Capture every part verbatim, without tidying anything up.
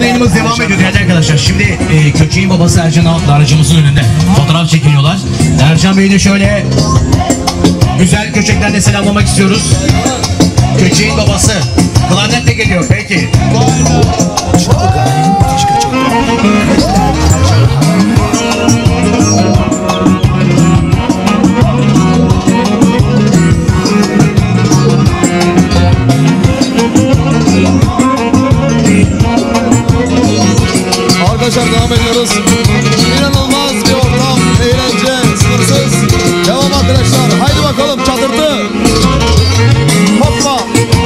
yayınımız devam ediyor değerli arkadaşlar. Şimdi e, Köçek'in babası Ercan Ağat'la aracımızın önünde fotoğraf çekiniyorlar. Ercan Bey'i de şöyle güzel Köçeklerle selamlamak istiyoruz. Köçek'in babası klarnet de geliyor peki. Arkadaşlar devam ediyoruz. İnanılmaz bir ortam, eğlence, sınırsız. Devam arkadaşlar. Haydi bakalım çatırtı. Hoppa.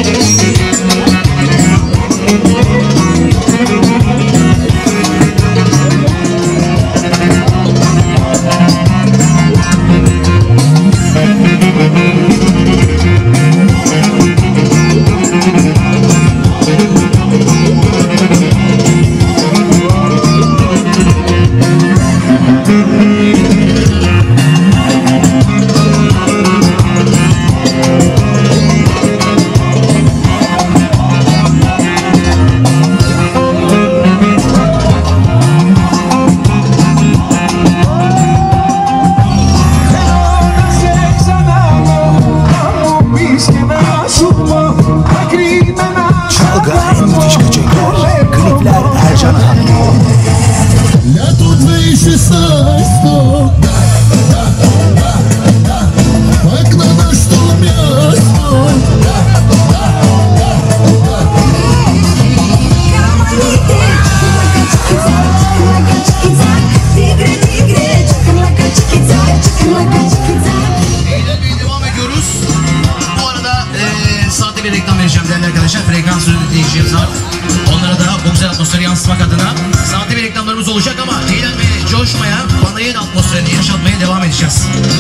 Frekans ödeyeceğiz var. Onlara da bu güzel atmosferi yansıtmak adına sahte bir reklamlarımız olacak ama eğlenmeye, coşmaya, panayın atmosferini yaşatmaya devam edeceğiz.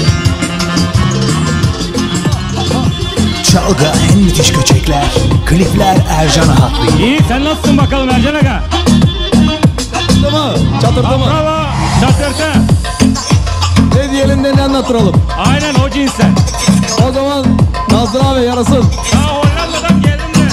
Çalga en müthiş Köçekler, klipler Ercan Ağatlı. İyi, sen nasılsın bakalım Ercan Aga? Çatırtı mı? Çatırtı mı? Bravo, çatırtı. Ne diyelim de ne anlattıralım? Aynen o cinsten. O zaman Nazır abi yarasın. Ya Hollanda'dan geldim de.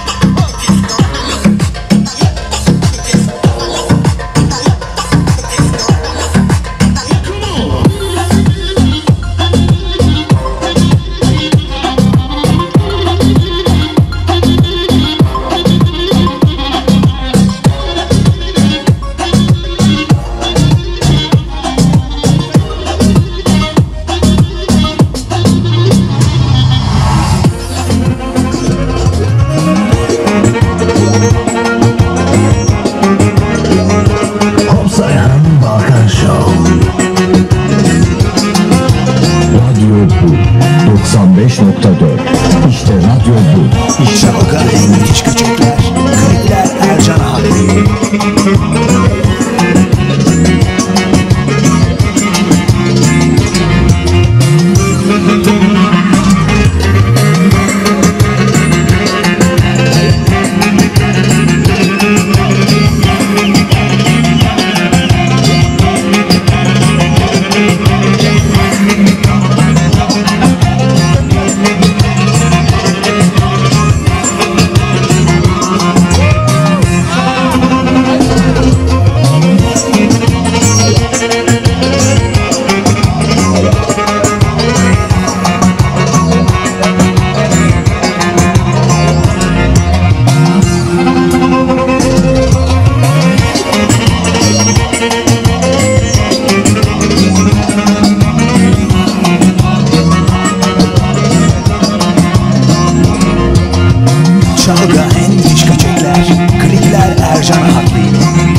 doksan beş nokta dört. İşte radyo bu. İşte Çalga en müthiş Köçekler, klipler Ercan Ağatlı. Çalga en müthiş Köçekler, klipler Ercan Ağatlı.